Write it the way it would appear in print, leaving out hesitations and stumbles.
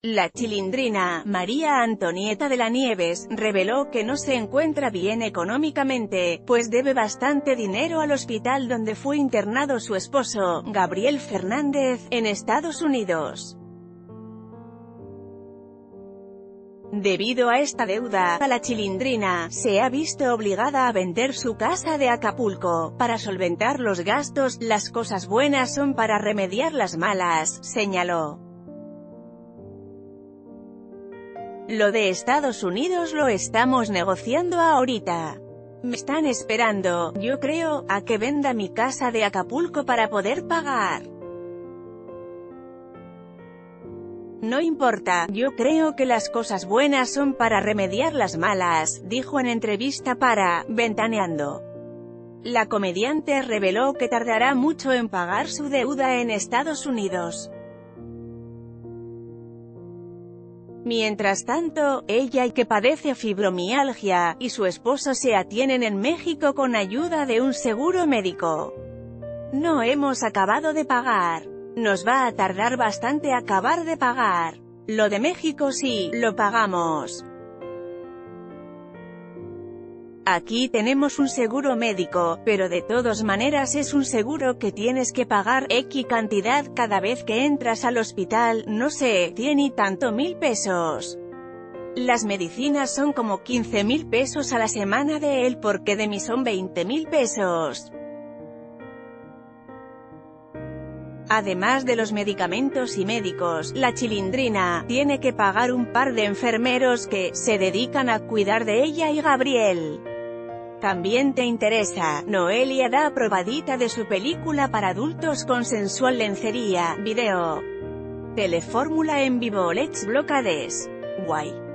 La Chilindrina, María Antonieta de la Nieves, reveló que no se encuentra bien económicamente, pues debe bastante dinero al hospital donde fue internado su esposo, Gabriel Fernández, en Estados Unidos. Debido a esta deuda, la Chilindrina se ha visto obligada a vender su casa de Acapulco. Para solventar los gastos, las cosas buenas son para remediar las malas, señaló. Lo de Estados Unidos lo estamos negociando ahorita. Me están esperando, yo creo, a que venda mi casa de Acapulco para poder pagar. No importa, yo creo que las cosas buenas son para remediar las malas, dijo en entrevista para Ventaneando. La comediante reveló que tardará mucho en pagar su deuda en Estados Unidos. Mientras tanto, ella, que padece fibromialgia, y su esposo se atienen en México con ayuda de un seguro médico. No hemos acabado de pagar. Nos va a tardar bastante acabar de pagar. Lo de México sí, lo pagamos. Aquí tenemos un seguro médico, pero de todas maneras es un seguro que tienes que pagar X cantidad cada vez que entras al hospital, no sé, 100 y tanto mil pesos. Las medicinas son como 15.000 pesos a la semana de él, porque de mí son 20.000 pesos. Además de los medicamentos y médicos, la Chilindrina tiene que pagar un par de enfermeros que se dedican a cuidar de ella y Gabriel. ¿También te interesa? Noelia da probadita de su película para adultos con sensual lencería, video. Telefórmula en vivo. Let's Blockades. Guay.